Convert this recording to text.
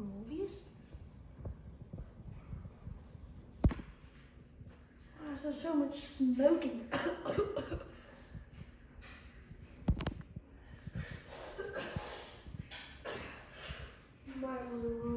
Morbius? Why is there so much smoke in here? Why was it